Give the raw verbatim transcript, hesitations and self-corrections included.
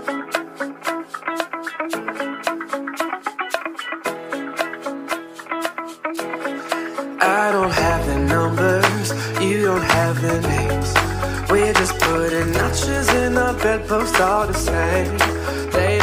I don't have the numbers, you don't have the names. We're just putting notches in the bedpost all the same. They